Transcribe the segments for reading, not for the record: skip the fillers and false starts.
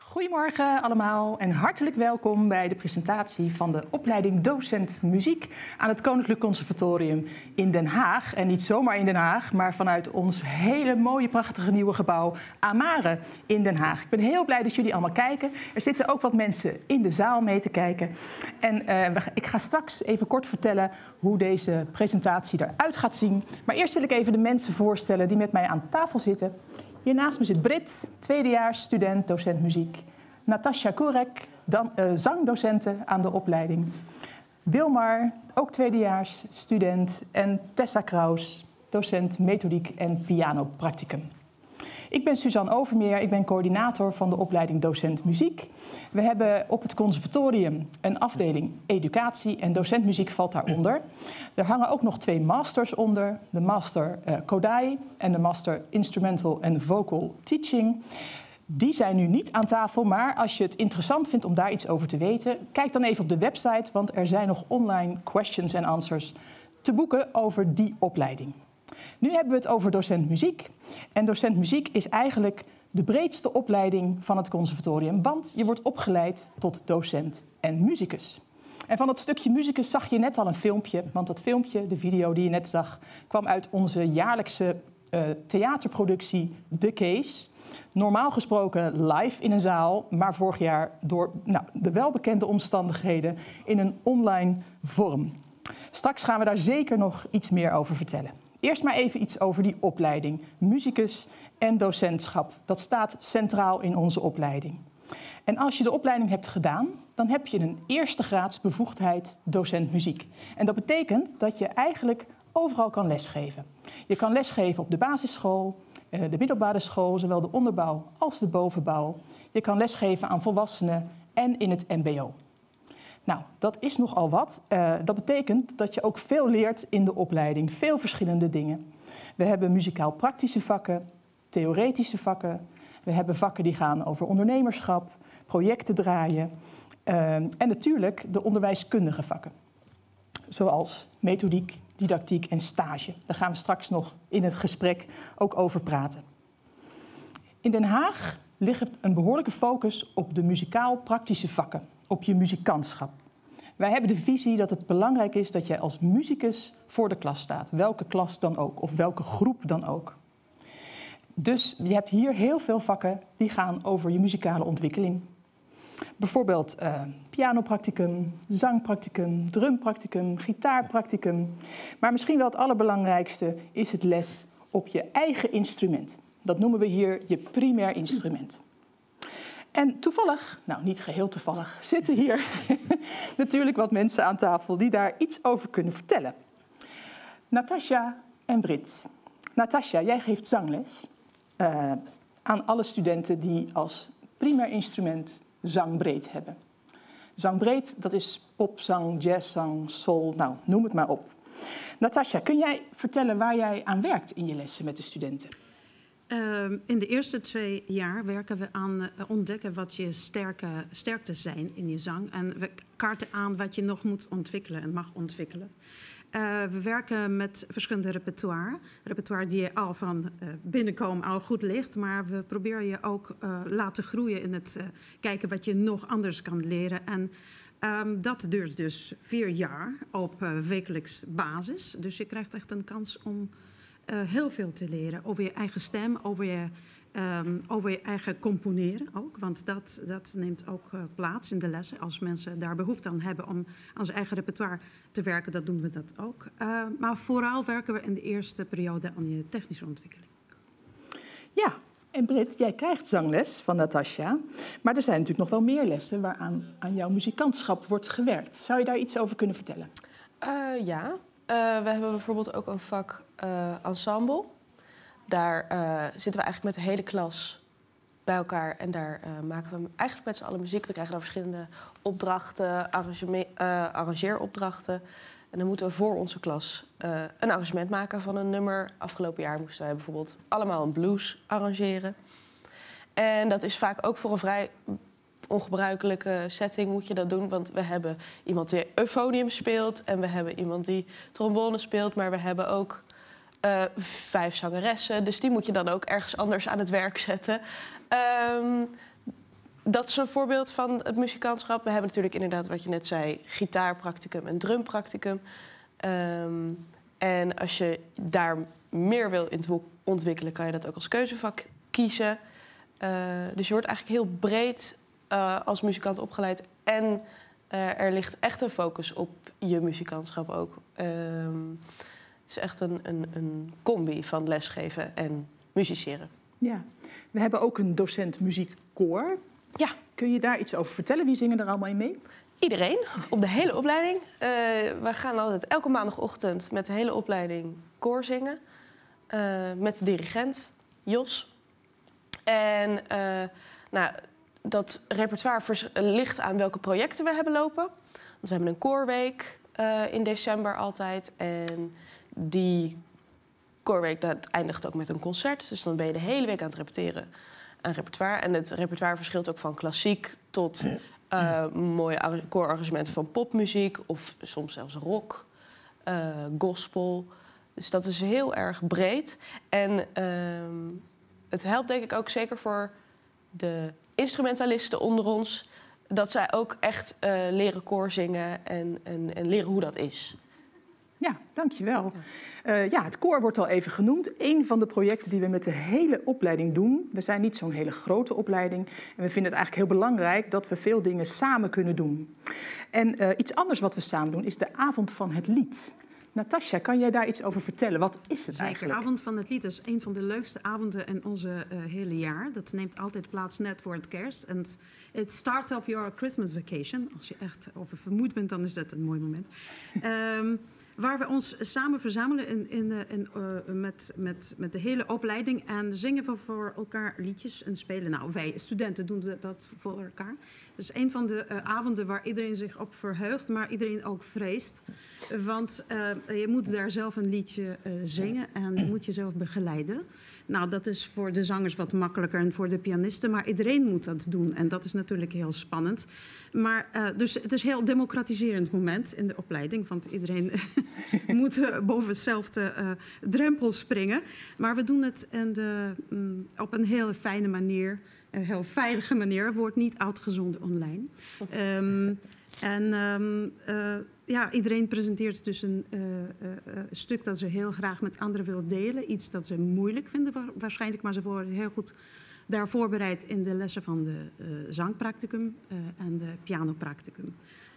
Goedemorgen allemaal en hartelijk welkom bij de presentatie van de opleiding docent muziek aan het Koninklijk Conservatorium in Den Haag. En niet zomaar in Den Haag, maar vanuit ons hele mooie, prachtige nieuwe gebouw Amare in Den Haag. Ik ben heel blij dat jullie allemaal kijken. Er zitten ook wat mensen in de zaal mee te kijken. En ik ga straks even kort vertellen hoe deze presentatie eruit gaat zien. Maar eerst wil ik even de mensen voorstellen die met mij aan tafel zitten. Hier naast me zit Brit, tweedejaars student, docent muziek. Natasja Kurek, zangdocente aan de opleiding. Wilmar, ook tweedejaars student. En Tessa Kraus, docent methodiek en pianopracticum. Ik ben Suzanne Overmeer, ik ben coördinator van de opleiding docent muziek. We hebben op het conservatorium een afdeling educatie en docent muziek valt daaronder. Er hangen ook nog 2 masters onder, de master Kodai en de master instrumental en vocal teaching. Die zijn nu niet aan tafel, maar als je het interessant vindt om daar iets over te weten, kijk dan even op de website, want er zijn nog online questions en answers te boeken over die opleiding. Nu hebben we het over docent muziek. En docent muziek is eigenlijk de breedste opleiding van het conservatorium, want je wordt opgeleid tot docent en muzikus. En van dat stukje muzikus zag je net al een filmpje, want dat filmpje, de video die je net zag, kwam uit onze jaarlijkse theaterproductie The Case. Normaal gesproken live in een zaal, maar vorig jaar door de welbekende omstandigheden in een online vorm. Straks gaan we daar zeker nog iets meer over vertellen. Eerst maar even iets over die opleiding. Musicus en docentschap. Dat staat centraal in onze opleiding. En als je de opleiding hebt gedaan, dan heb je een eerste graads bevoegdheid docent muziek. En dat betekent dat je eigenlijk overal kan lesgeven. Je kan lesgeven op de basisschool, de middelbare school, zowel de onderbouw als de bovenbouw. Je kan lesgeven aan volwassenen en in het mbo. Nou, dat is nogal wat. Dat betekent dat je ook veel leert in de opleiding. Veel verschillende dingen. We hebben muzikaal-praktische vakken, theoretische vakken. We hebben vakken die gaan over ondernemerschap, projecten draaien. En natuurlijk de onderwijskundige vakken. Zoals methodiek, didactiek en stage. Daar gaan we straks nog in het gesprek ook over praten. In Den Haag ligt een behoorlijke focus op de muzikaal-praktische vakken. Op je muzikantschap. Wij hebben de visie dat het belangrijk is dat jij als muzikus voor de klas staat. Welke klas dan ook, of welke groep dan ook. Dus je hebt hier heel veel vakken die gaan over je muzikale ontwikkeling. Bijvoorbeeld pianopracticum, zangpracticum, drumpracticum, gitaarpracticum. Maar misschien wel het allerbelangrijkste is het les op je eigen instrument. Dat noemen we hier je primair instrument. En toevallig, nou niet geheel toevallig, zitten hier natuurlijk wat mensen aan tafel die daar iets over kunnen vertellen. Natasja en Brit. Natasja, jij geeft zangles aan alle studenten die als primair instrument zangbreed hebben. Zangbreed, dat is popzang, jazzzang, soul, nou noem het maar op. Natasja, kun jij vertellen waar jij aan werkt in je lessen met de studenten? In de eerste 2 jaar werken we aan ontdekken wat je sterktes zijn in je zang. En we kaarten aan wat je nog moet ontwikkelen en mag ontwikkelen. We werken met verschillende repertoire. Repertoire die je al van binnenkomen al goed ligt. Maar we proberen je ook laten groeien in het kijken wat je nog anders kan leren. En dat duurt dus 4 jaar op wekelijks basis. Dus je krijgt echt een kans om heel veel te leren over je eigen stem, over je eigen componeren ook. Want dat neemt ook plaats in de lessen. Als mensen daar behoefte aan hebben om aan zijn eigen repertoire te werken, dan doen we dat ook. Maar vooral werken we in de eerste periode aan je technische ontwikkeling. Ja, en Brit, jij krijgt zangles van Natasja. Maar er zijn natuurlijk nog wel meer lessen waaraan aan jouw muzikantschap wordt gewerkt. Zou je daar iets over kunnen vertellen? Ja. We hebben bijvoorbeeld ook een vak ensemble. Daar zitten we eigenlijk met de hele klas bij elkaar. En daar maken we eigenlijk met z'n allen muziek. We krijgen dan verschillende opdrachten, arrangeeropdrachten. En dan moeten we voor onze klas een arrangement maken van een nummer. Afgelopen jaar moesten wij bijvoorbeeld allemaal een blues arrangeren. En dat is vaak ook voor een vrij ongebruikelijke setting moet je dat doen. Want we hebben iemand die euphonium speelt en we hebben iemand die trombone speelt. Maar we hebben ook 5 zangeressen. Dus die moet je dan ook ergens anders aan het werk zetten. dat is een voorbeeld van het muzikantschap. We hebben natuurlijk inderdaad, wat je net zei, gitaarpracticum en drumpracticum. En als je daar meer wil in ontwikkelen, kan je dat ook als keuzevak kiezen. Dus je wordt eigenlijk heel breed als muzikant opgeleid. En er ligt echt een focus op je muzikantschap ook. Het is echt een combi van lesgeven en musiceren. Ja, we hebben ook een docent muziekkoor. Ja. Kun je daar iets over vertellen? Wie zingen er allemaal in mee? Iedereen, op de hele opleiding. We gaan altijd elke maandagochtend met de hele opleiding koor zingen. Met de dirigent, Jos. En dat repertoire ligt aan welke projecten we hebben lopen. Want we hebben een koorweek in december altijd. En die koorweek dat eindigt ook met een concert. Dus dan ben je de hele week aan het repeteren aan repertoire. En het repertoire verschilt ook van klassiek tot mooie koorarrangementen van popmuziek. Of soms zelfs rock, gospel. Dus dat is heel erg breed. En het helpt denk ik ook zeker voor de instrumentalisten onder ons, dat zij ook echt leren koor zingen en leren hoe dat is. Ja, dankjewel. Het koor wordt al even genoemd. Een van de projecten die we met de hele opleiding doen. We zijn niet zo'n hele grote opleiding. En we vinden het eigenlijk heel belangrijk dat we veel dingen samen kunnen doen. En iets anders wat we samen doen is de Avond van het Lied. Natasja, kan jij daar iets over vertellen? Wat is het eigenlijk? De Avond van het Lied is een van de leukste avonden in onze hele jaar. Dat neemt altijd plaats net voor het kerst. En it starts off your Christmas vacation. Als je echt over vermoeid bent, dan is dat een mooi moment. Waar we ons samen verzamelen met de hele opleiding. En zingen we voor elkaar liedjes en spelen. Nou, wij studenten doen dat voor elkaar. Het is een van de avonden waar iedereen zich op verheugt, maar iedereen ook vreest. Want je moet daar zelf een liedje zingen en je moet jezelf begeleiden. Nou, dat is voor de zangers wat makkelijker en voor de pianisten. Maar iedereen moet dat doen en dat is natuurlijk heel spannend. Maar dus het is een heel democratiserend moment in de opleiding. Want iedereen moet boven hetzelfde drempel springen. Maar we doen het op een heel fijne manier. Een heel veilige manier. Wordt niet uitgezonden online. Iedereen presenteert dus een stuk dat ze heel graag met anderen wil delen. Iets dat ze moeilijk vinden waarschijnlijk. Maar ze worden heel goed daar voorbereid in de lessen van de zangpracticum en de pianopracticum.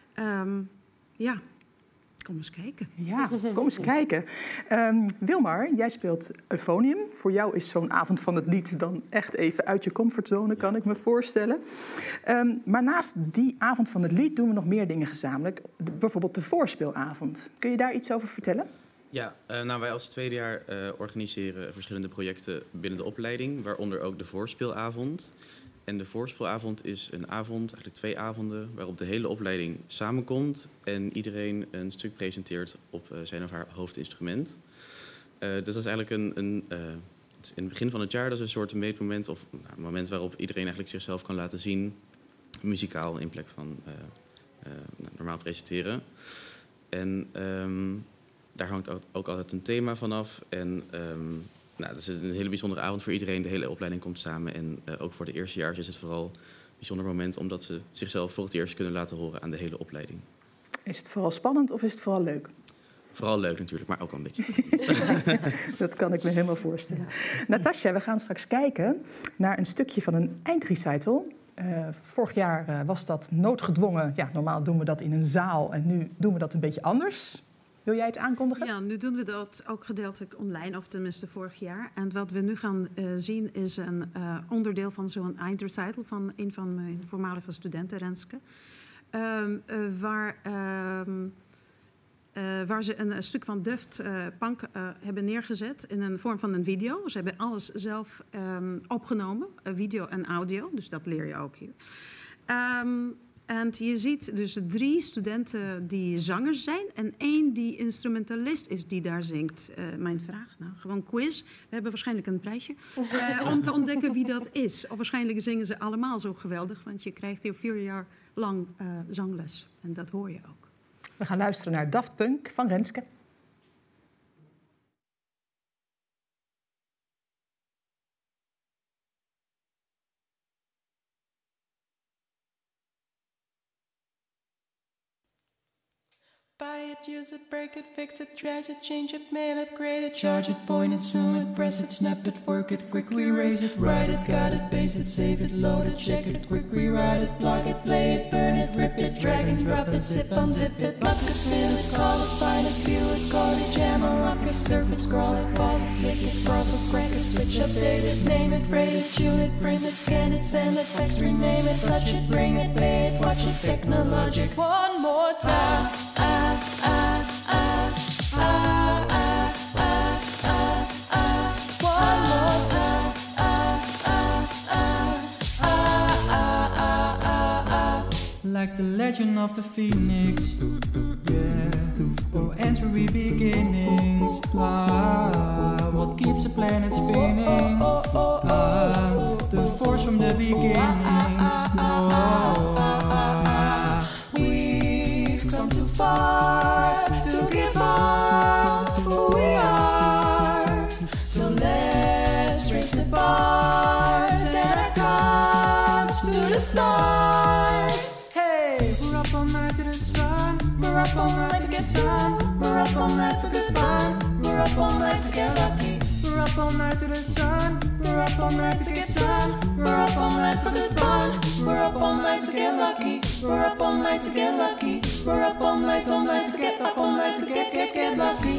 Kom eens kijken. Ja, kom eens kijken. Wilmar, jij speelt euphonium. Voor jou is zo'n Avond van het Lied dan echt even uit je comfortzone, kan ik me voorstellen. Maar naast die Avond van het Lied doen we nog meer dingen gezamenlijk. Bijvoorbeeld de voorspeelavond. Kun je daar iets over vertellen? Ja, wij als tweede jaar organiseren verschillende projecten binnen de opleiding, waaronder ook de voorspeelavond. En de voorspeelavond is een avond, eigenlijk 2 avonden, waarop de hele opleiding samenkomt en iedereen een stuk presenteert op zijn of haar hoofdinstrument. Dus dat is eigenlijk in het begin van het jaar, dat is een soort meetmoment of een moment waarop iedereen eigenlijk zichzelf kan laten zien, muzikaal in plek van normaal presenteren. En daar hangt ook altijd een thema vanaf. En dat is een hele bijzondere avond voor iedereen. De hele opleiding komt samen. En ook voor de eerstejaars is het vooral een bijzonder moment, omdat ze zichzelf voor het eerst kunnen laten horen aan de hele opleiding. Is het vooral spannend of is het vooral leuk? Vooral leuk natuurlijk, maar ook wel een beetje. Dat kan ik me helemaal voorstellen. Natasja, we gaan straks kijken naar een stukje van een eindrecital. Vorig jaar was dat noodgedwongen. Ja, normaal doen we dat in een zaal en nu doen we dat een beetje anders. Wil jij het aankondigen? Ja, nu doen we dat ook gedeeltelijk online, of tenminste vorig jaar. En wat we nu gaan zien is een onderdeel van zo'n eindrecital van een van mijn voormalige studenten, Renske. Waar ze een stuk van Daft Punk hebben neergezet in een vorm van een video. Ze hebben alles zelf opgenomen, video en audio, dus dat leer je ook hier. En je ziet dus 3 studenten die zangers zijn en 1 die instrumentalist is die daar zingt. Mijn vraag, nou, gewoon quiz. We hebben waarschijnlijk een prijsje. Om te ontdekken wie dat is. Of waarschijnlijk zingen ze allemaal zo geweldig, want je krijgt hier 4 jaar lang zangles. En dat hoor je ook. We gaan luisteren naar Daft Punk van Renske. Buy it, use it, break it, fix it, trash it, change it, mail it, grade it, charge it, point it, zoom it, press it, snap it, work it, quick erase it, write it, got it, paste it, save it, load it, check it, quick rewrite it, plug it, play it, burn it, rip it, drag and drop it, zip, unzip it, lock it, fill it, call it, find it, view it, call it, jam, unlock it, surf it, scroll it, pause it, click it, cross it, crank it, switch, update it, name it, rate it, tune it, print it, scan it, send it, fax, rename it, touch it, bring it, pay it, watch it, technologic. One more time. Like the legend of the phoenix, yeah. Oh, ends where we beginnings. What keeps the planet spinning? The force from the beginnings. We've come too far to give up who we are. So let's raise the bars and our cups to the stars. Hey, we're up all night to the sun. We're up all night to get sun. We're up all night for good fun. We're up all night to get lucky. We're up all night to the sun. We're up all night to get sun. We're up all night for good fun. We're up all night to get lucky. We're up all night to get lucky. We're up all night to get up all night to get lucky.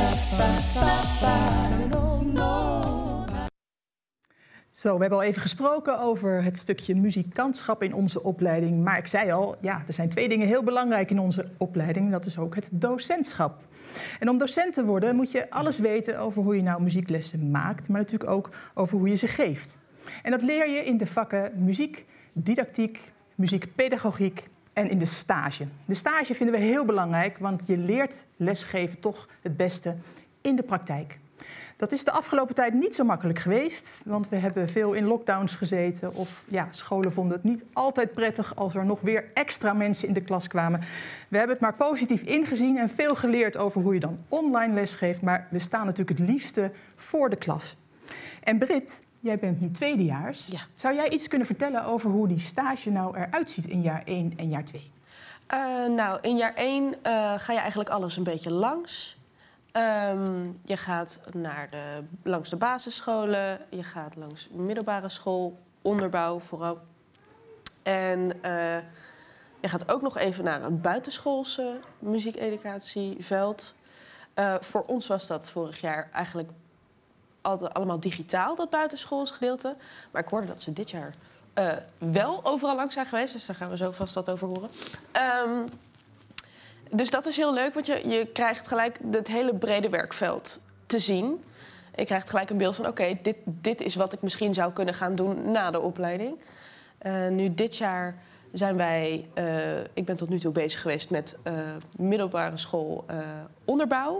Zo, we hebben al even gesproken over het stukje muzikantschap in onze opleiding. Maar ik zei al, ja, er zijn 2 dingen heel belangrijk in onze opleiding. Dat is ook het docentschap. En om docent te worden moet je alles weten over hoe je nou muzieklessen maakt, maar natuurlijk ook over hoe je ze geeft. En dat leer je in de vakken muziek, didactiek, muziekpedagogiek en in de stage. De stage vinden we heel belangrijk, want je leert lesgeven toch het beste in de praktijk. Dat is de afgelopen tijd niet zo makkelijk geweest, want we hebben veel in lockdowns gezeten. Of ja, scholen vonden het niet altijd prettig als er nog weer extra mensen in de klas kwamen. We hebben het maar positief ingezien en veel geleerd over hoe je dan online lesgeeft. Maar we staan natuurlijk het liefste voor de klas. En Brit, jij bent nu tweedejaars. Ja. Zou jij iets kunnen vertellen over hoe die stage nou eruit ziet in jaar 1 en jaar 2? Nou, in jaar 1 ga je eigenlijk alles een beetje langs. Je gaat langs de basisscholen, je gaat langs de middelbare school, onderbouw vooral. En je gaat ook nog even naar het buitenschoolse muziekeducatieveld. Voor ons was dat vorig jaar eigenlijk altijd allemaal digitaal, dat buitenschoolse gedeelte. Maar ik hoorde dat ze dit jaar wel overal langs zijn geweest, dus daar gaan we zo vast wat over horen. Dus dat is heel leuk, want je krijgt gelijk het hele brede werkveld te zien. Je krijgt gelijk een beeld van, oké, dit is wat ik misschien zou kunnen gaan doen na de opleiding. Nu dit jaar zijn wij, ik ben tot nu toe bezig geweest met middelbare school onderbouw.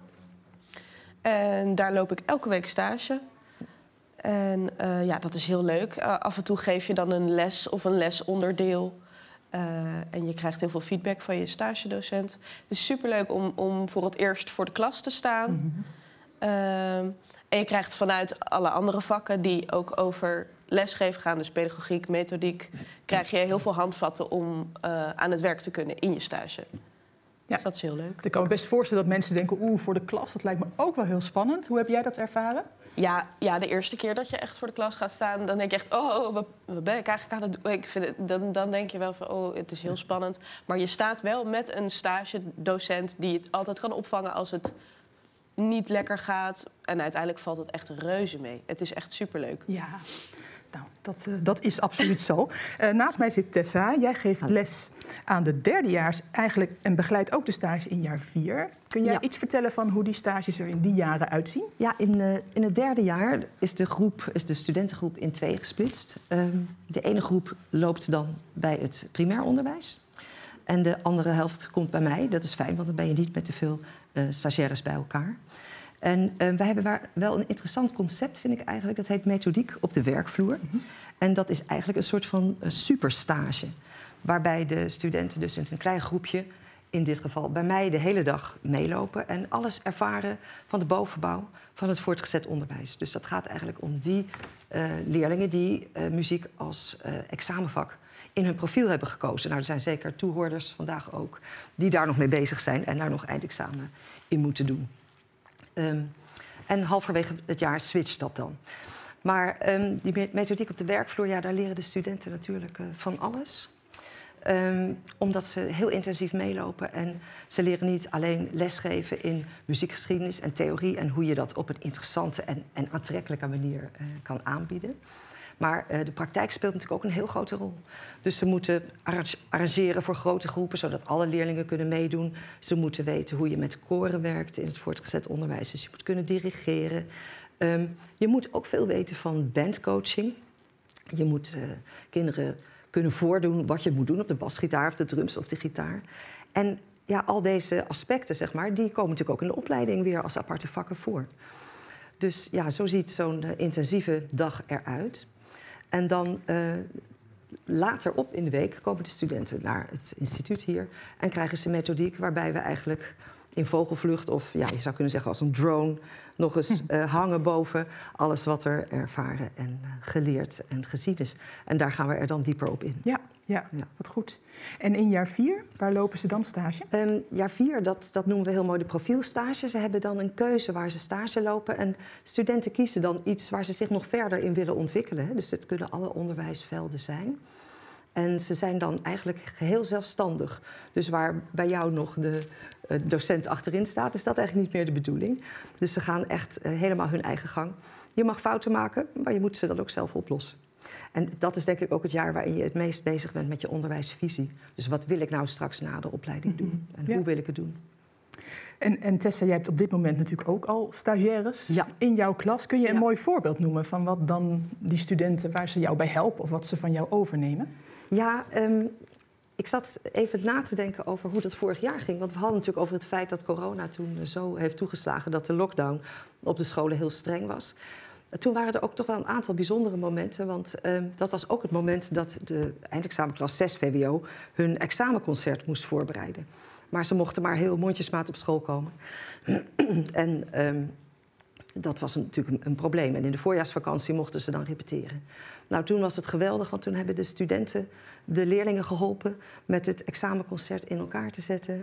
En daar loop ik elke week stage. En ja, dat is heel leuk. Af en toe geef je dan een les of een lesonderdeel. En je krijgt heel veel feedback van je stagedocent. Het is superleuk om voor het eerst voor de klas te staan. Mm-hmm. En je krijgt vanuit alle andere vakken die ook over lesgeven gaan, dus pedagogiek, methodiek, krijg je heel veel handvatten om aan het werk te kunnen in je stage. Ja. Dus dat is heel leuk. Ik kan me best voorstellen dat mensen denken, voor de klas, dat lijkt me ook wel heel spannend. Hoe heb jij dat ervaren? Ja, de eerste keer dat je echt voor de klas gaat staan, dan denk je echt, wat ben ik eigenlijk aan het doen? Ik vind het, dan denk je wel van, het is heel spannend. Maar je staat wel met een stagedocent die het altijd kan opvangen als het niet lekker gaat. En uiteindelijk valt het echt reuze mee. Het is echt superleuk. Ja, nou, dat is absoluut zo. Naast mij zit Tessa. Jij geeft les aan de derdejaars eigenlijk en begeleidt ook de stage in jaar 4. Kun jij iets vertellen van hoe die stages er in die jaren uitzien? Ja, in het derde jaar is de studentengroep in 2 gesplitst. De ene groep loopt dan bij het primair onderwijs. En de andere helft komt bij mij. Dat is fijn, want dan ben je niet met te veel stagiaires bij elkaar. En wij hebben wel een interessant concept, vind ik eigenlijk. Dat heet methodiek op de werkvloer. Mm-hmm. En dat is eigenlijk een soort van superstage. Waarbij de studenten dus in een klein groepje, in dit geval bij mij, de hele dag meelopen. En alles ervaren van de bovenbouw van het voortgezet onderwijs. Dus dat gaat eigenlijk om die leerlingen die muziek als examenvak in hun profiel hebben gekozen. Nou, er zijn zeker toehoorders vandaag ook die daar nog mee bezig zijn en daar nog eindexamen in moeten doen. En halverwege het jaar switcht dat dan. Maar die methodiek op de werkvloer, ja, daar leren de studenten natuurlijk van alles. Omdat ze heel intensief meelopen en ze leren niet alleen lesgeven in muziekgeschiedenis en theorie en hoe je dat op een interessante en aantrekkelijke manier kan aanbieden. Maar de praktijk speelt natuurlijk ook een heel grote rol. Dus ze moeten arrangeren voor grote groepen, zodat alle leerlingen kunnen meedoen. Ze moeten weten hoe je met koren werkt in het voortgezet onderwijs. Dus je moet kunnen dirigeren. Je moet ook veel weten van bandcoaching. Je moet kinderen kunnen voordoen wat je moet doen op de basgitaar of de drums of de gitaar. En ja, al deze aspecten, zeg maar, die komen natuurlijk ook in de opleiding weer als aparte vakken voor. Dus ja, zo ziet zo'n intensieve dag eruit. En dan later op in de week komen de studenten naar het instituut hier en krijgen ze methodiek waarbij we eigenlijk in vogelvlucht of ja, je zou kunnen zeggen als een drone nog eens hangen boven alles wat er ervaren en geleerd en gezien is. En daar gaan we er dan dieper op in. Ja, wat goed. En in jaar 4, waar lopen ze dan stage? Jaar 4, dat noemen we heel mooi de profielstage. Ze hebben dan een keuze waar ze stage lopen. En studenten kiezen dan iets waar ze zich nog verder in willen ontwikkelen. Hè. Dus het kunnen alle onderwijsvelden zijn. En ze zijn dan eigenlijk geheel zelfstandig. Dus waar bij jou nog de docent achterin staat, is dat eigenlijk niet meer de bedoeling. Dus ze gaan echt helemaal hun eigen gang. Je mag fouten maken, maar je moet ze dan ook zelf oplossen. En dat is denk ik ook het jaar waarin je het meest bezig bent met je onderwijsvisie. Dus wat wil ik nou straks na de opleiding doen? En hoe wil ik het doen? En Tessa, jij hebt op dit moment natuurlijk ook al stagiaires in jouw klas. Kun je een mooi voorbeeld noemen van wat dan die studenten, waar ze jou bij helpen of wat ze van jou overnemen? Ja, ik zat even na te denken over hoe dat vorig jaar ging. Want we hadden natuurlijk over het feit dat corona toen zo heeft toegeslagen dat de lockdown op de scholen heel streng was. Toen waren er ook toch wel een aantal bijzondere momenten. Want dat was ook het moment dat de eindexamenklas 6 VWO hun examenconcert moest voorbereiden. Maar ze mochten maar heel mondjesmaat op school komen. En dat was natuurlijk een probleem. En in de voorjaarsvakantie mochten ze dan repeteren. Nou, toen was het geweldig, want toen hebben de studenten de leerlingen geholpen met het examenconcert in elkaar te zetten.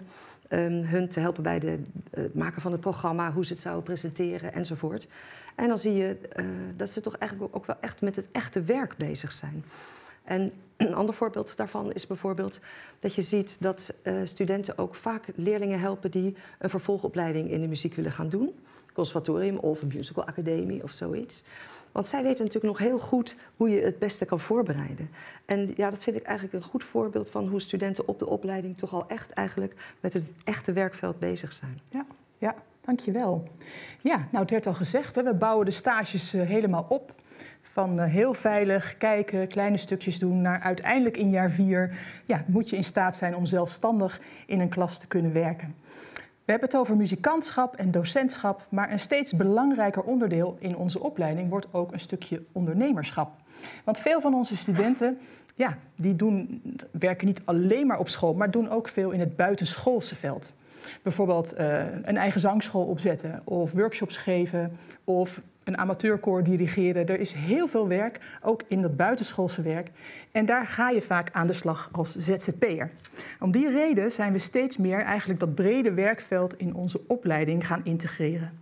Hun te helpen bij het maken van het programma, hoe ze het zouden presenteren enzovoort. En dan zie je dat ze toch eigenlijk ook wel echt met het echte werk bezig zijn. En een ander voorbeeld daarvan is bijvoorbeeld dat je ziet dat studenten ook vaak leerlingen helpen die een vervolgopleiding in de muziek willen gaan doen. Conservatorium of een musical academie of zoiets. Want zij weten natuurlijk nog heel goed hoe je het beste kan voorbereiden. En ja, dat vind ik eigenlijk een goed voorbeeld van hoe studenten op de opleiding toch al echt eigenlijk met het echte werkveld bezig zijn. Ja, dankjewel. Ja, nou het werd al gezegd, hè, we bouwen de stages helemaal op. Van heel veilig kijken, kleine stukjes doen, naar uiteindelijk in jaar 4 moet je in staat zijn om zelfstandig in een klas te kunnen werken. We hebben het over muzikantschap en docentschap, maar een steeds belangrijker onderdeel in onze opleiding wordt ook een stukje ondernemerschap. Want veel van onze studenten, die werken niet alleen maar op school, maar doen ook veel in het buitenschoolse veld. Bijvoorbeeld een eigen zangschool opzetten of workshops geven of een amateurkoor dirigeren. Er is heel veel werk, ook in dat buitenschoolse werk. En daar ga je vaak aan de slag als ZZP'er. Om die reden zijn we steeds meer eigenlijk dat brede werkveld in onze opleiding gaan integreren.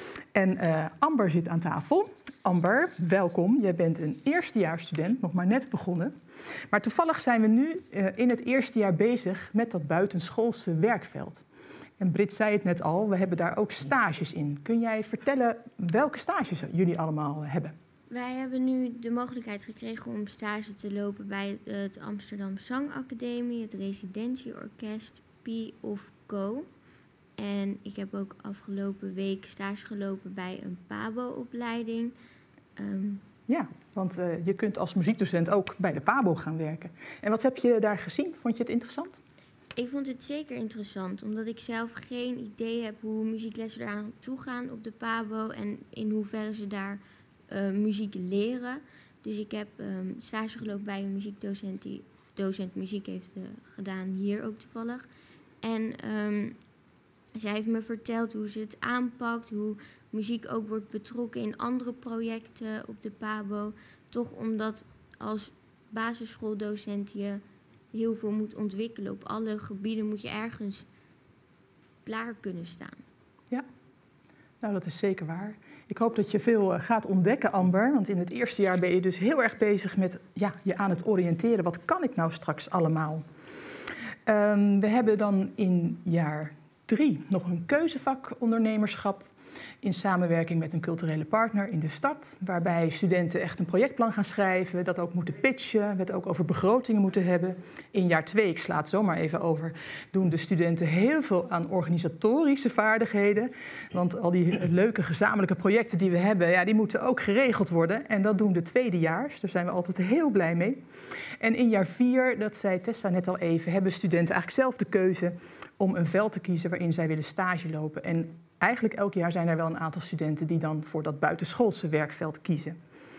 En Amber zit aan tafel. Amber, welkom. Jij bent een eerstejaarsstudent, nog maar net begonnen. Maar toevallig zijn we nu in het eerste jaar bezig met dat buitenschoolse werkveld. En Brit zei het net al, we hebben daar ook stages in. Kun jij vertellen welke stages jullie allemaal hebben? Wij hebben nu de mogelijkheid gekregen om stage te lopen bij het Amsterdam Zangacademie, het Residentieorkest, Pi of Co. En ik heb ook afgelopen week stage gelopen bij een PABO-opleiding. Ja, want je kunt als muziekdocent ook bij de PABO gaan werken. En wat heb je daar gezien? Vond je het interessant? Ik vond het zeker interessant, omdat ik zelf geen idee heb hoe muzieklessen eraan toe gaan op de PABO en in hoeverre ze daar muziek leren. Dus ik heb stage gelopen bij een muziekdocent die docent muziek heeft gedaan, hier ook toevallig. En zij heeft me verteld hoe ze het aanpakt, hoe muziek ook wordt betrokken in andere projecten op de PABO. Toch omdat als basisschooldocent je heel veel moet ontwikkelen. Op alle gebieden moet je ergens klaar kunnen staan. Ja, nou dat is zeker waar. Ik hoop dat je veel gaat ontdekken, Amber. Want in het eerste jaar ben je dus heel erg bezig met je aan het oriënteren. Wat kan ik nou straks allemaal? We hebben dan in jaar 3 nog een keuzevak ondernemerschap in samenwerking met een culturele partner in de stad, waarbij studenten echt een projectplan gaan schrijven, dat ook moeten pitchen, het ook over begrotingen moeten hebben. In jaar 2, ik sla het zomaar even over, doen de studenten heel veel aan organisatorische vaardigheden. Want al die leuke gezamenlijke projecten die we hebben, die moeten ook geregeld worden. En dat doen de tweedejaars, daar zijn we altijd heel blij mee. En in jaar 4, dat zei Tessa net al even, hebben studenten eigenlijk zelf de keuze om een veld te kiezen waarin zij willen stage lopen. En eigenlijk elk jaar zijn er wel een aantal studenten die dan voor dat buitenschoolse werkveld kiezen.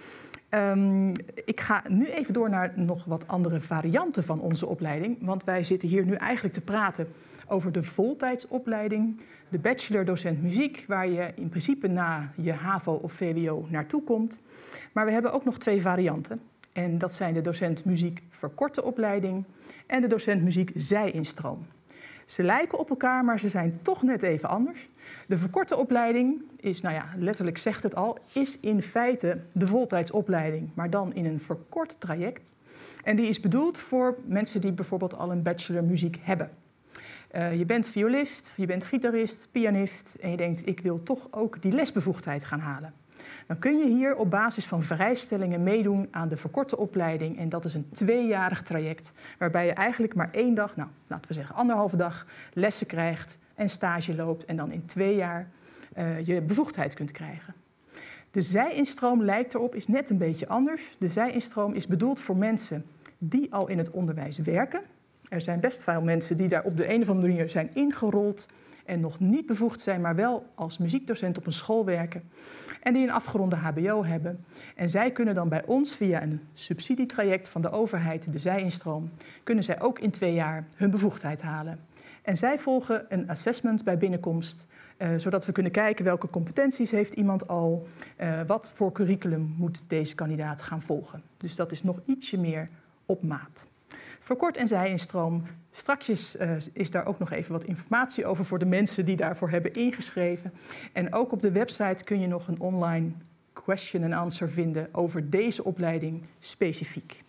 Ik ga nu even door naar nog wat andere varianten van onze opleiding. Want wij zitten hier nu eigenlijk te praten over de voltijdsopleiding, de bachelor docent muziek, waar je in principe na je HAVO of VWO naartoe komt. Maar we hebben ook nog 2 varianten. En dat zijn de docent muziek verkorte opleiding en de docent muziek zij-instroom. Ze lijken op elkaar, maar ze zijn toch net even anders. De verkorte opleiding is, letterlijk zegt het al, is in feite de voltijdsopleiding, maar dan in een verkort traject. En die is bedoeld voor mensen die bijvoorbeeld al een bachelor muziek hebben. Je bent violist, je bent gitarist, pianist en je denkt, ik wil toch ook die lesbevoegdheid gaan halen. Dan kun je hier op basis van vrijstellingen meedoen aan de verkorte opleiding. En dat is een 2-jarig traject waarbij je eigenlijk maar 1 dag, laten we zeggen 1,5 dag, lessen krijgt en stage loopt. En dan in 2 jaar je bevoegdheid kunt krijgen. De zij-instroom lijkt erop, is net een beetje anders. De zij-instroom is bedoeld voor mensen die al in het onderwijs werken. Er zijn best veel mensen die daar op de een of andere manier zijn ingerold en nog niet bevoegd zijn, maar wel als muziekdocent op een school werken. En die een afgeronde hbo hebben. En zij kunnen dan bij ons via een subsidietraject van de overheid, de zij-instroom, kunnen zij ook in 2 jaar hun bevoegdheid halen. En zij volgen een assessment bij binnenkomst, zodat we kunnen kijken welke competenties heeft iemand al, wat voor curriculum moet deze kandidaat gaan volgen. Dus dat is nog ietsje meer op maat. Verkort en zij-instroom. Strakjes is daar ook nog even wat informatie over voor de mensen die daarvoor hebben ingeschreven. En ook op de website kun je nog een online question and answer vinden over deze opleiding specifiek.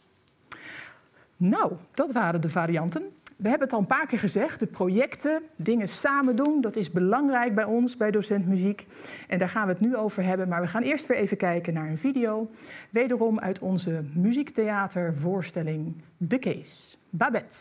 Nou, dat waren de varianten. We hebben het al een paar keer gezegd, de projecten, dingen samen doen, dat is belangrijk bij ons, bij Docent Muziek. En daar gaan we het nu over hebben, maar we gaan eerst weer even kijken naar een video. Wederom uit onze muziektheatervoorstelling The Case. Babette.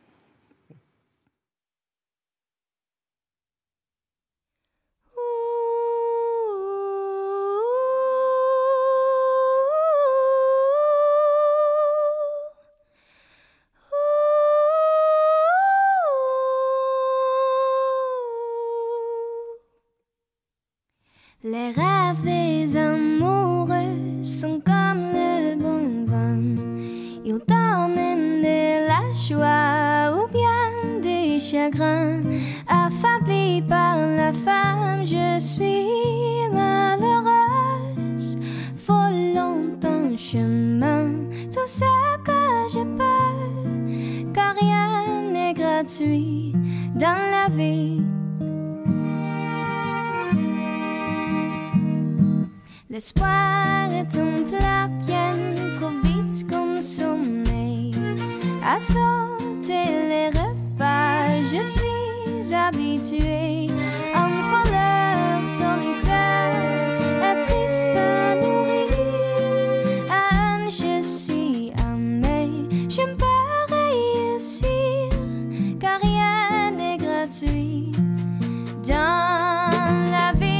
Les rêves des amoureux sont comme le bon vin. Ils t'emmènent de la joie ou bien des chagrins. Affaiblie par la femme, je suis malheureuse. Volant en chemin tout ce que je peux, car rien n'est gratuit dans la vie. L'espoir est un plat bien trop vite consommé. À sauter les repas, je suis habituée. En fleur solitaire, et triste à nourrir. À un je suis aimée, je peux réussir, car rien n'est gratuit dans la vie.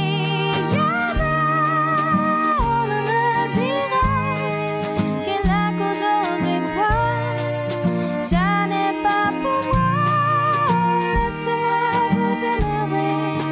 Ça n'est pas pour moi, laissez-moi vous énerver.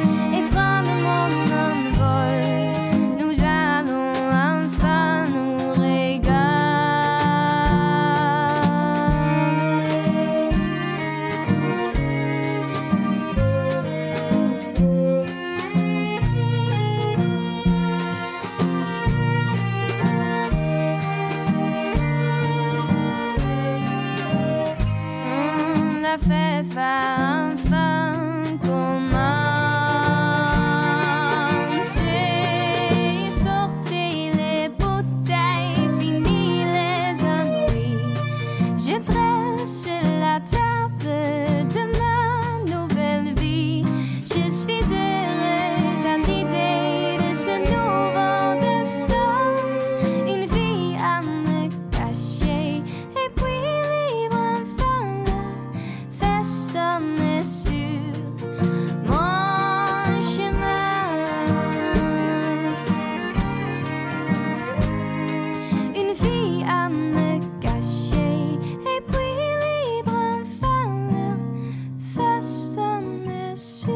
la fête va enfin commencer. Sortez les bouteilles, fini les ennuis. Je dresse la table de ma nouvelle vie. Je suis heureuse à l'idée de ce nouveau destin. Une vie à me cacher et puis libre enfin le festin est sur mon chemin. Une vie à me cacher et puis libre enfin le festin est sur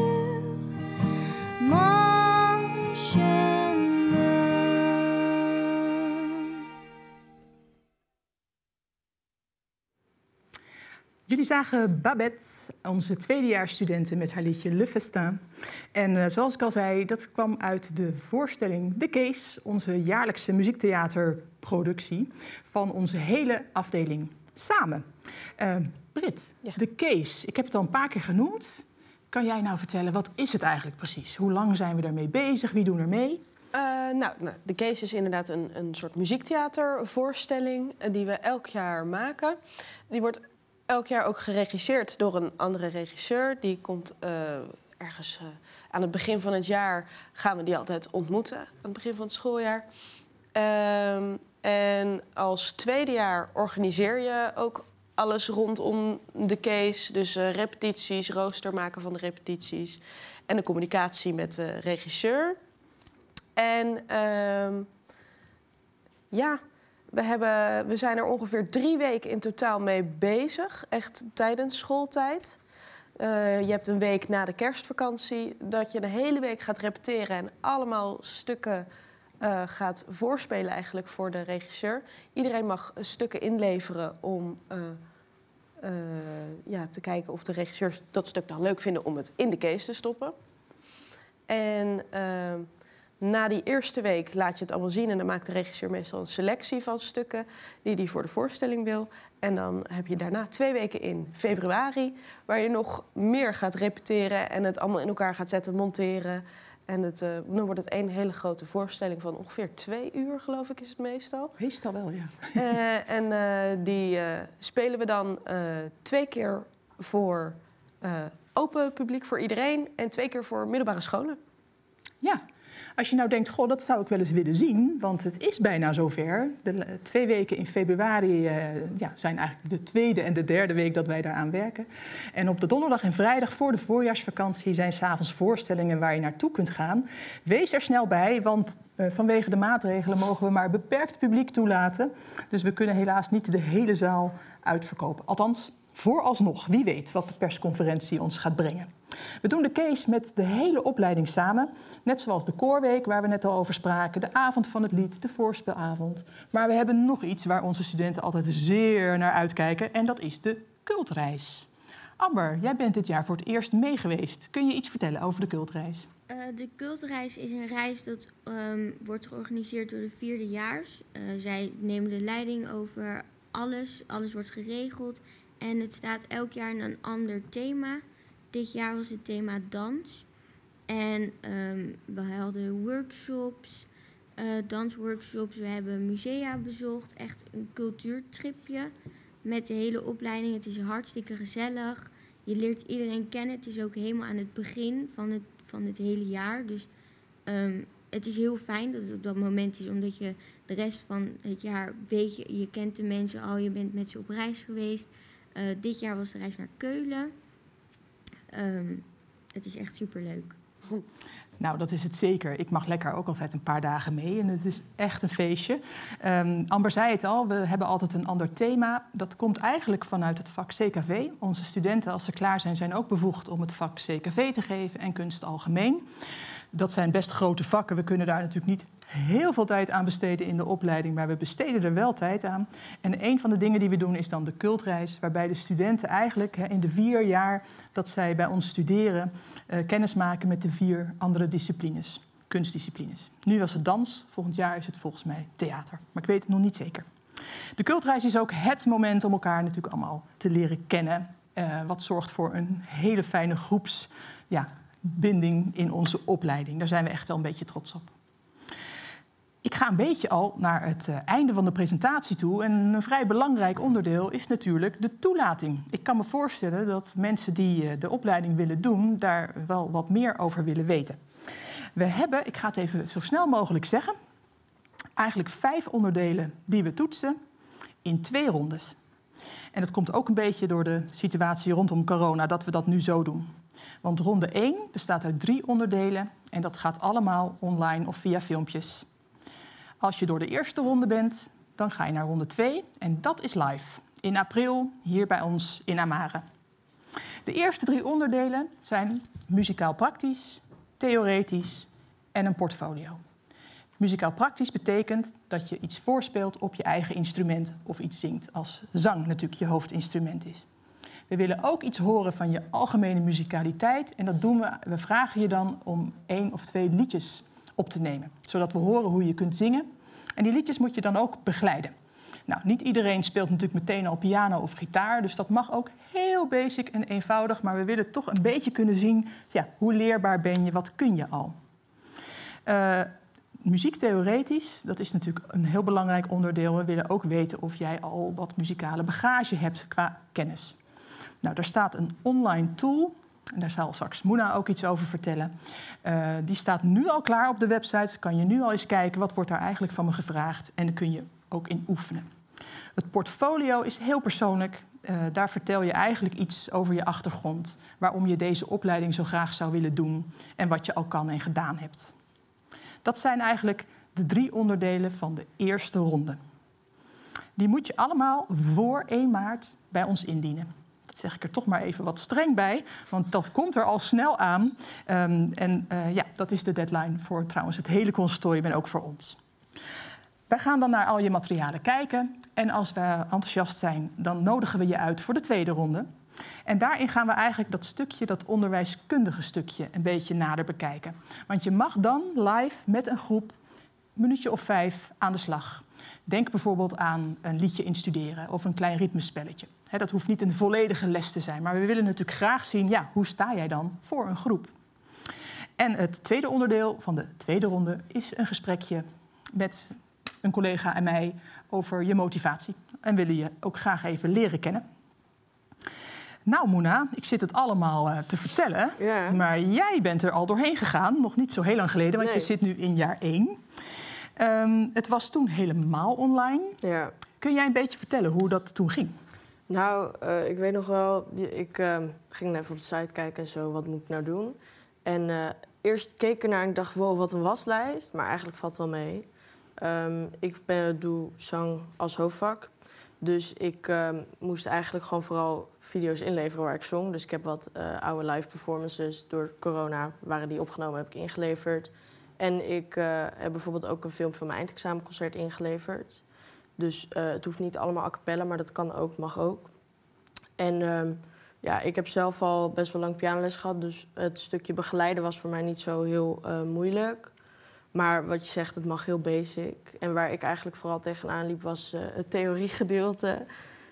mon chemin. Jullie zagen Babette, onze tweedejaarsstudenten, met haar liedje Le Festin. En zoals ik al zei, dat kwam uit de voorstelling De Kees, onze jaarlijkse muziektheaterproductie van onze hele afdeling samen. Brit, Ja. De Kees, ik heb het al een paar keer genoemd. Kan jij nou vertellen, wat is het eigenlijk precies? Hoe lang zijn we daarmee bezig? Wie doen er mee? De Case is inderdaad een soort muziektheatervoorstelling die we elk jaar maken. Die wordt elk jaar ook geregisseerd door een andere regisseur. Die komt ergens aan het begin van het jaar, gaan we die altijd ontmoeten. Aan het begin van het schooljaar. En als tweede jaar organiseer je ook alles rondom de Case. Dus repetities, rooster maken van de repetities en de communicatie met de regisseur. En we zijn er ongeveer 3 weken in totaal mee bezig. Echt tijdens schooltijd. Je hebt een week na de kerstvakantie dat je de hele week gaat repeteren en allemaal stukken gaat voorspelen eigenlijk voor de regisseur. Iedereen mag stukken inleveren om te kijken of de regisseurs dat stuk dan leuk vinden om het in de Case te stoppen. En na die eerste week laat je het allemaal zien en dan maakt de regisseur meestal een selectie van stukken die hij voor de voorstelling wil. En dan heb je daarna 2 weken in februari waar je nog meer gaat repeteren en het allemaal in elkaar gaat zetten, monteren. En dan wordt het één hele grote voorstelling van ongeveer 2 uur, geloof ik, is het meestal. Meestal wel, ja. Die spelen we dan 2 keer voor open publiek, voor iedereen, en 2 keer voor middelbare scholen. Ja. Als je nou denkt, goh, dat zou ik wel eens willen zien, want het is bijna zover. De 2 weken in februari zijn eigenlijk de 2e en de 3e week dat wij daaraan werken. En op de donderdag en vrijdag voor de voorjaarsvakantie zijn 's avonds voorstellingen waar je naartoe kunt gaan. Wees er snel bij, want vanwege de maatregelen mogen we maar beperkt publiek toelaten. Dus we kunnen helaas niet de hele zaal uitverkopen. Althans, vooralsnog. Wie weet wat de persconferentie ons gaat brengen. We doen de Case met de hele opleiding samen. Net zoals de koorweek waar we net al over spraken. De avond van het lied, de voorspelavond. Maar we hebben nog iets waar onze studenten altijd zeer naar uitkijken. En dat is de cultreis. Amber, jij bent dit jaar voor het eerst mee geweest. Kun je iets vertellen over de cultreis? De cultreis is een reis dat wordt georganiseerd door de 4e-jaars. Zij nemen de leiding over alles. Alles wordt geregeld. En het staat elk jaar in een ander thema. Dit jaar was het thema dans. En we hadden workshops, dansworkshops. We hebben musea bezocht. Echt een cultuurtripje met de hele opleiding. Het is hartstikke gezellig. Je leert iedereen kennen. Het is ook helemaal aan het begin van het hele jaar. Dus het is heel fijn dat het op dat moment is. Omdat je de rest van het jaar weet je kent de mensen al. Je bent met ze op reis geweest. Dit jaar was de reis naar Keulen. Het is echt superleuk. Nou, dat is het zeker. Ik mag lekker ook altijd een paar dagen mee en het is echt een feestje. Amber zei het al, we hebben altijd een ander thema. Dat komt eigenlijk vanuit het vak CKV. Onze studenten, als ze klaar zijn, zijn ook bevoegd om het vak CKV te geven en kunst algemeen. Dat zijn best grote vakken. We kunnen daar natuurlijk niet heel veel tijd aan besteden in de opleiding, maar we besteden er wel tijd aan. En een van de dingen die we doen is dan de cultreis, waarbij de studenten eigenlijk in de 4 jaar dat zij bij ons studeren kennis maken met de 4 andere disciplines, kunstdisciplines. Nu was het dans, volgend jaar is het volgens mij theater, maar ik weet het nog niet zeker. De cultreis is ook het moment om elkaar natuurlijk allemaal te leren kennen. Wat zorgt voor een hele fijne groepsbinding in onze opleiding. Daar zijn we echt wel een beetje trots op. Ik ga een beetje al naar het einde van de presentatie toe. En een vrij belangrijk onderdeel is natuurlijk de toelating. Ik kan me voorstellen dat mensen die de opleiding willen doen, daar wel wat meer over willen weten. We hebben, ik ga het even zo snel mogelijk zeggen, eigenlijk 5 onderdelen die we toetsen in 2 rondes. En dat komt ook een beetje door de situatie rondom corona, dat we dat nu zo doen. Want ronde 1 bestaat uit 3 onderdelen en dat gaat allemaal online of via filmpjes. Als je door de eerste ronde bent, dan ga je naar ronde 2 en dat is live. In april hier bij ons in Amare. De eerste 3 onderdelen zijn muzikaal praktisch, theoretisch en een portfolio. Muzikaal praktisch betekent dat je iets voorspeelt op je eigen instrument of iets zingt, als zang natuurlijk je hoofdinstrument is. We willen ook iets horen van je algemene muzikaliteit en dat doen we. We vragen je dan om 1 of 2 liedjes op te nemen, zodat we horen hoe je kunt zingen. En die liedjes moet je dan ook begeleiden. Nou, niet iedereen speelt natuurlijk meteen al piano of gitaar, dus dat mag ook heel basic en eenvoudig, maar we willen toch een beetje kunnen zien, hoe leerbaar ben je, wat kun je al. Muziektheoretisch, dat is natuurlijk een heel belangrijk onderdeel. We willen ook weten of jij al wat muzikale bagage hebt qua kennis. Nou, daar staat een online tool, en daar zal straks Moena ook iets over vertellen. Die staat nu al klaar op de website. Kan je nu al eens kijken, wat wordt daar eigenlijk van me gevraagd? En daar kun je ook in oefenen. Het portfolio is heel persoonlijk. Daar vertel je eigenlijk iets over je achtergrond, waarom je deze opleiding zo graag zou willen doen en wat je al kan en gedaan hebt. Dat zijn eigenlijk de 3 onderdelen van de eerste ronde. Die moet je allemaal voor 1 maart bij ons indienen. Dat zeg ik er toch maar even wat streng bij, want dat komt er al snel aan. Dat is de deadline voor trouwens het hele consortium en ook voor ons. Wij gaan dan naar al je materialen kijken en als we enthousiast zijn, dan nodigen we je uit voor de tweede ronde. En daarin gaan we eigenlijk dat stukje, dat onderwijskundige stukje, een beetje nader bekijken. Want je mag dan live met een groep, een minuutje of 5, aan de slag. Denk bijvoorbeeld aan een liedje instuderen of een klein ritmespelletje. Dat hoeft niet een volledige les te zijn, maar we willen natuurlijk graag zien, hoe sta jij dan voor een groep? En het tweede onderdeel van de tweede ronde is een gesprekje met een collega en mij over je motivatie. En willen je ook graag even leren kennen. Nou, Moena, ik zit het allemaal te vertellen, maar jij bent er al doorheen gegaan, nog niet zo heel lang geleden, want je zit nu in jaar 1. Het was toen helemaal online. Ja. Kun jij een beetje vertellen hoe dat toen ging? Nou, ik weet nog wel, ik ging even op de site kijken en zo, wat moet ik nou doen? En eerst keek ik ernaar en ik dacht, wow, wat een waslijst, maar eigenlijk valt het wel mee. Ik doe zang als hoofdvak, dus ik moest eigenlijk gewoon vooral video's inleveren waar ik zong. Dus ik heb wat oude live performances, door corona waren die opgenomen, heb ik ingeleverd. En ik heb bijvoorbeeld ook een filmpje van mijn eindexamenconcert ingeleverd. Dus het hoeft niet allemaal a cappella, maar dat kan ook, mag ook. En ik heb zelf al best wel lang pianoles gehad, dus het stukje begeleiden was voor mij niet zo heel moeilijk. Maar wat je zegt, het mag heel basic. En waar ik eigenlijk vooral tegenaan liep, was het theoriegedeelte.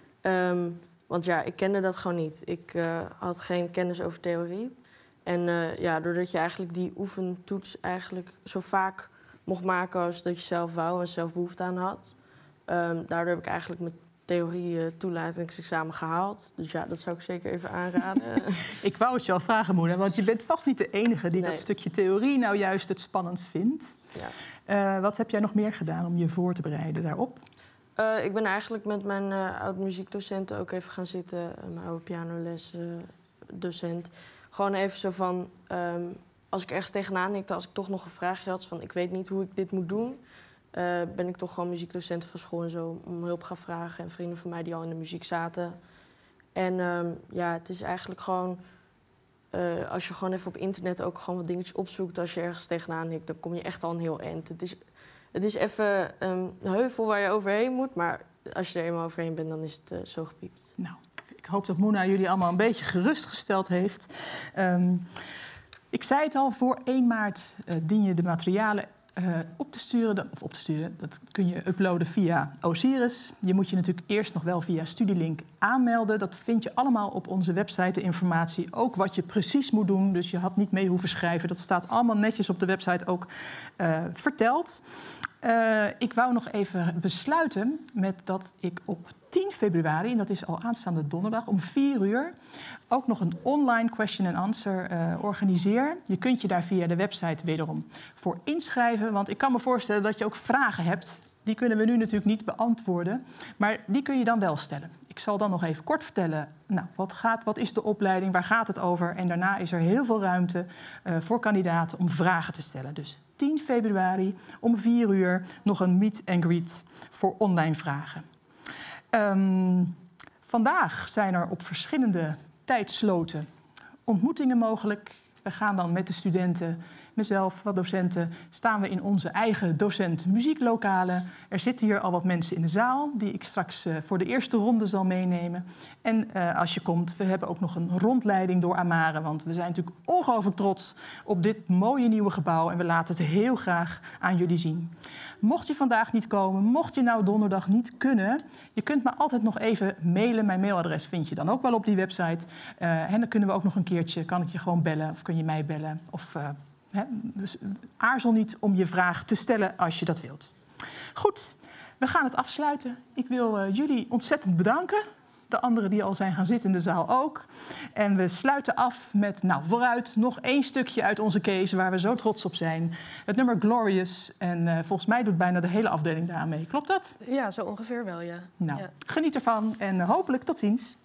Want ik kende dat gewoon niet. Ik had geen kennis over theorie. En doordat je eigenlijk die oefentoets eigenlijk zo vaak mocht maken als dat je zelf wou en zelf behoefte aan had. Daardoor heb ik eigenlijk mijn theorie toelatingsexamen gehaald. Dus dat zou ik zeker even aanraden. Ik wou het je al vragen, Moena, want je bent vast niet de enige die dat stukje theorie nou juist het spannendst vindt. Ja. Wat heb jij nog meer gedaan om je voor te bereiden daarop? Ik ben eigenlijk met mijn oud-muziekdocent ook even gaan zitten, mijn oude pianolesdocent. Gewoon even zo van, als ik ergens tegenaan hikte, als ik toch nog een vraagje had van ik weet niet hoe ik dit moet doen, ben ik toch gewoon muziekdocenten van school en zo om hulp gaan vragen. En vrienden van mij die al in de muziek zaten. En het is eigenlijk gewoon, als je gewoon even op internet ook gewoon wat dingetjes opzoekt, als je ergens tegenaan hikt, dan kom je echt al een heel eind. Het is even een heuvel waar je overheen moet, maar als je er eenmaal overheen bent, dan is het zo gepiept. Nou, ik hoop dat Moena jullie allemaal een beetje gerustgesteld heeft. Ik zei het al, voor 1 maart dien je de materialen op te sturen. Dat kun je uploaden via Osiris. Je moet je natuurlijk eerst nog wel via Studielink aanmelden. Dat vind je allemaal op onze website, de informatie. Ook wat je precies moet doen. Dus je had niet mee hoeven schrijven. Dat staat allemaal netjes op de website ook verteld. Ik wou nog even besluiten met dat ik op 10 februari... en dat is al aanstaande donderdag om 4 uur... ook nog een online question and answer organiseer. Je kunt je daar via de website wederom voor inschrijven. Want ik kan me voorstellen dat je ook vragen hebt. Die kunnen we nu natuurlijk niet beantwoorden. Maar die kun je dan wel stellen. Ik zal dan nog even kort vertellen, nou, wat is de opleiding, waar gaat het over? En daarna is er heel veel ruimte voor kandidaten om vragen te stellen. Dus 10 februari om 4 uur nog een meet and greet voor online vragen. Vandaag zijn er op verschillende tijdsloten ontmoetingen mogelijk. We gaan dan met de studenten, mezelf, wat docenten, staan we in onze eigen docent-muzieklokalen. Er zitten hier al wat mensen in de zaal die ik straks voor de eerste ronde zal meenemen. En als je komt, we hebben ook nog een rondleiding door Amare, want we zijn natuurlijk ongelooflijk trots op dit mooie nieuwe gebouw en we laten het heel graag aan jullie zien. Mocht je vandaag niet komen, mocht je nou donderdag niet kunnen, je kunt me altijd nog even mailen. Mijn mailadres vind je dan ook wel op die website. En dan kunnen we ook nog een keertje, kan ik je gewoon bellen of kun je mij bellen. Dus aarzel niet om je vraag te stellen als je dat wilt. Goed, we gaan het afsluiten. Ik wil jullie ontzettend bedanken. De anderen die al zijn gaan zitten in de zaal ook. En we sluiten af met, nou vooruit, nog 1 stukje uit onze case waar we zo trots op zijn. Het nummer Glorious. En volgens mij doet bijna de hele afdeling daarmee. Klopt dat? Ja, zo ongeveer wel, ja. Nou, ja. Geniet ervan en hopelijk tot ziens.